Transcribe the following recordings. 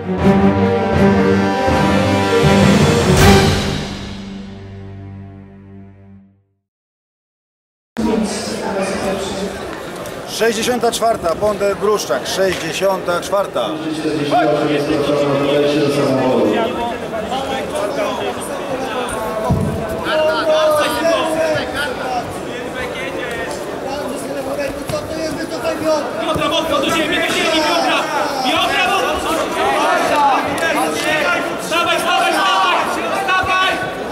Sześćdziesiąta czwarta, Bonder Bruszczak, 64. Piotra mocno do ziemi, wysiedli Piotra! Piotra mocno! Stawaj, stawaj, stawaj! Stawaj!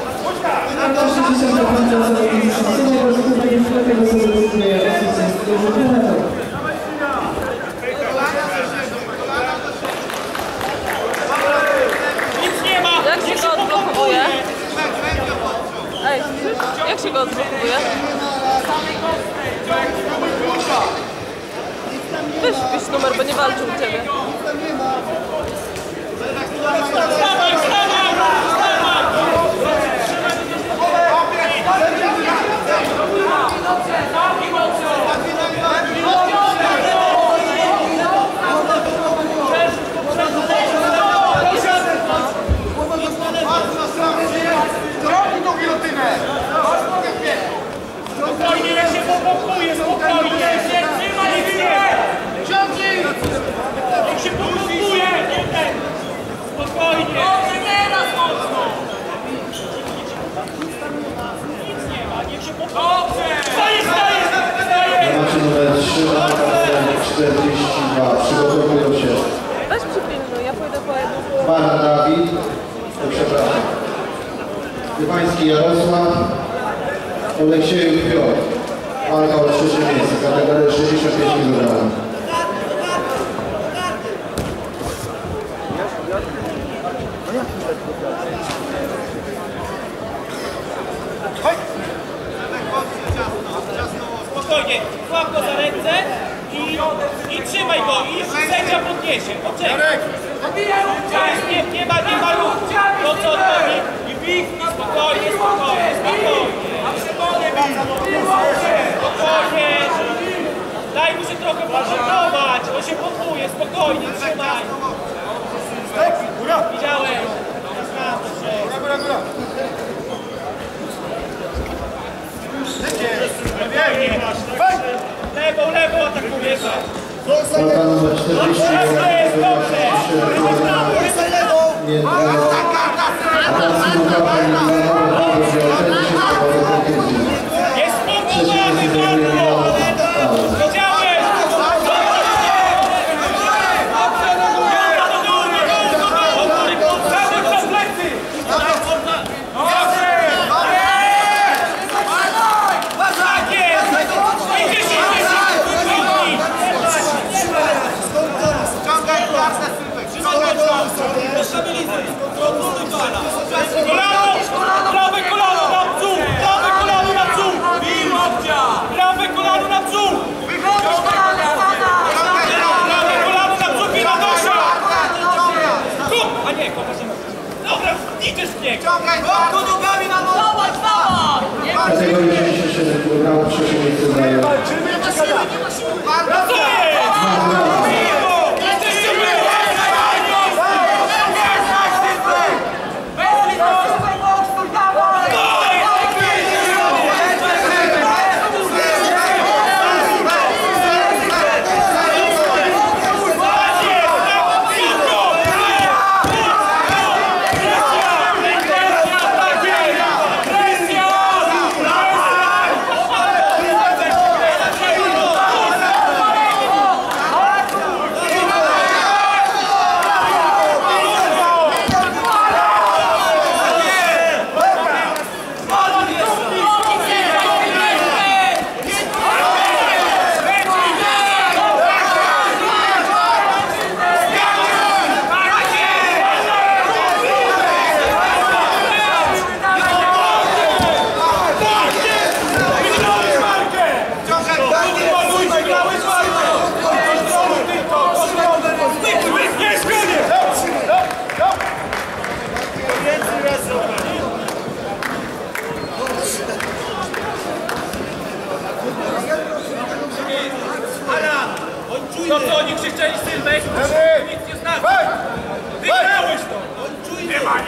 Nic nie ma! Jak się go odblokowuje? Ej, jak się go odblokowuje? Weź wpisz numer, bo nie walczył u ciebie. Stawaj, stawaj! Spokojnie, jak się pompuje, spokojnie! Nie ma nic nie! Ciągnij! Jak się pompuje! Spokojnie! Dobrze, teraz mocno! Nic nie ma, niech się pompuje! Dobrze! Staje, staje! Staje! Macie numer 342, przygotowują się. Weź przypilnuj, ja pójdę po jedną. Pan Dawid, przepraszam. Typański Jarosław, Oleksieju Piotr. Walka o trzecie miejsce, kategoria 65 kg. Spokojnie, złap go za ręce i trzymaj go i sędzia podniesie. Poczekaj. Nie ma ruchu. To co odchodzi. I bij. Spokojnie, spokojnie, spokojnie. Spokojnie. Daj mu się trochę pożartować. On się pompuje. Spokojnie, trzymaj. Widziałem. Góra, góra. Lewo atakuje. Walka numer 40. Jest pompowany, Barno! Wiedziałem! Prawe kolano na wzór! Prawe kolano na wzór! Prawe kolano na wzór! Prawe kolano na wzór i na dosia! A nie, dobra, idziesz w niego! Go nogami na nogi! Dawaj, dawaj! Kategoria 67 kg, trzecie miejsce zdaje. Co jest?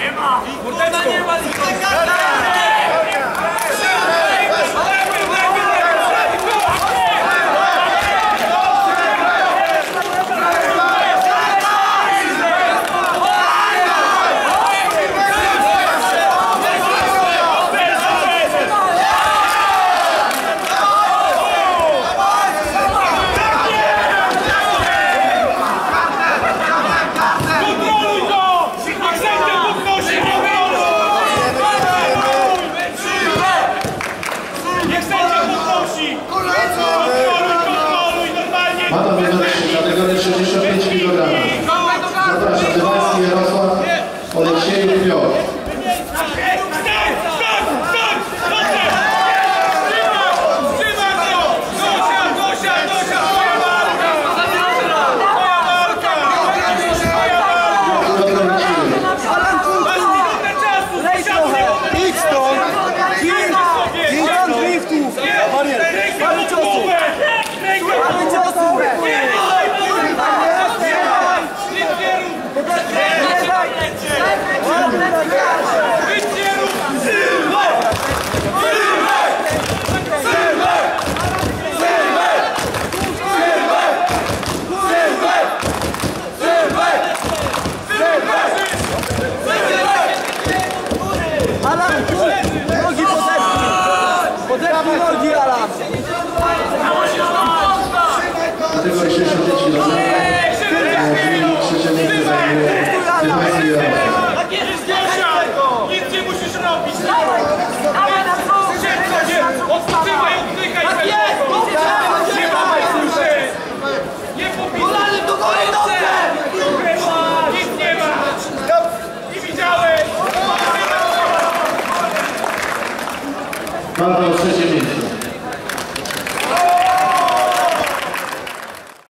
Panowie do kategorii 65 kg. Zapraszam, Dywański Jarosław, Oleksieju Piotr. Kategorii 65 kg. Trzecie miejsce zajmuje Dywański Jarosław. Nic nie musisz robić! Odpoczywaj, oddychaj! Nie mamy suszy! Nie popijaj! Nic nie ma! Nie widziałeś! Walka o trzecie miejsce.